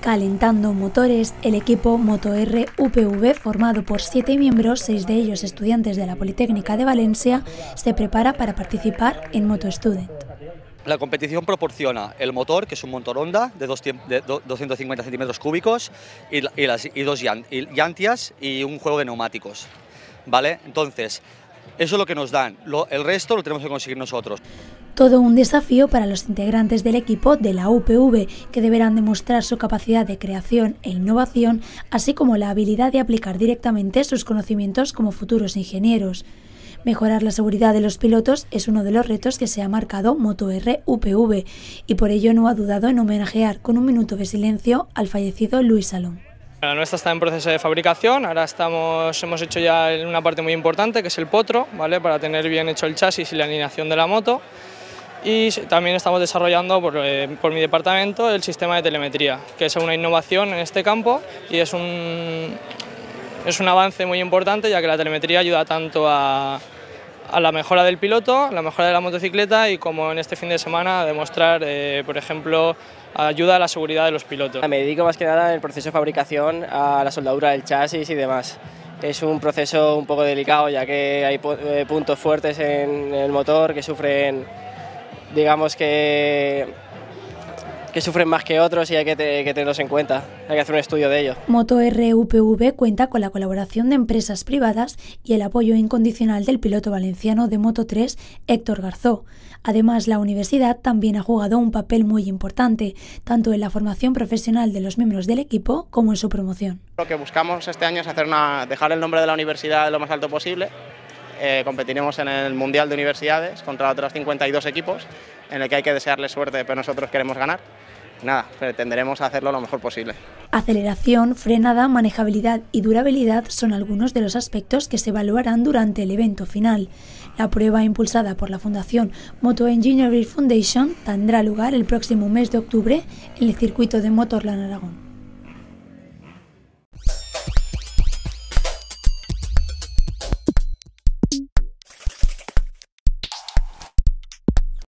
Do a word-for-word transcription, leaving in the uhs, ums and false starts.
Calentando motores, el equipo MotoR U P V, formado por siete miembros, seis de ellos estudiantes de la Politécnica de Valencia, se prepara para participar en MotoStudent. La competición proporciona el motor, que es un motor Honda de, de doscientos cincuenta centímetros cúbicos, y, y, las, y dos llantias y un juego de neumáticos, ¿vale? Entonces, eso es lo que nos dan, lo, el resto lo tenemos que conseguir nosotros. Todo un desafío para los integrantes del equipo de la U P V, que deberán demostrar su capacidad de creación e innovación, así como la habilidad de aplicar directamente sus conocimientos como futuros ingenieros. Mejorar la seguridad de los pilotos es uno de los retos que se ha marcado MotoR U P V, y por ello no ha dudado en homenajear con un minuto de silencio al fallecido Luis Salom. La nuestra está en proceso de fabricación, ahora estamos, hemos hecho ya una parte muy importante, que es el potro, ¿vale? Para tener bien hecho el chasis y la alineación de la moto. Y también estamos desarrollando por, eh, por mi departamento el sistema de telemetría, que es una innovación en este campo y es un, es un avance muy importante, ya que la telemetría ayuda tanto a, a la mejora del piloto, la mejora de la motocicleta y, como en este fin de semana, a demostrar, eh, por ejemplo, ayuda a la seguridad de los pilotos. Me dedico más que nada en el proceso de fabricación a la soldadura del chasis y demás. Es un proceso un poco delicado, ya que hay puntos fuertes en el motor que sufren, digamos que, que sufren más que otros, y hay que, te, que tenerlos en cuenta, hay que hacer un estudio de ello. MotoR U P V cuenta con la colaboración de empresas privadas y el apoyo incondicional del piloto valenciano de Moto tres, Héctor Garzó. Además, la universidad también ha jugado un papel muy importante, tanto en la formación profesional de los miembros del equipo como en su promoción. Lo que buscamos este año es hacer una, dejar el nombre de la universidad lo más alto posible. Eh, competiremos en el Mundial de Universidades contra otros cincuenta y dos equipos, en el que hay que desearles suerte, pero nosotros queremos ganar. Nada, pretenderemos hacerlo lo mejor posible. Aceleración, frenada, manejabilidad y durabilidad son algunos de los aspectos que se evaluarán durante el evento final. La prueba, impulsada por la Fundación Moto Engineering Foundation, tendrá lugar el próximo mes de octubre en el circuito de Motorland Aragón.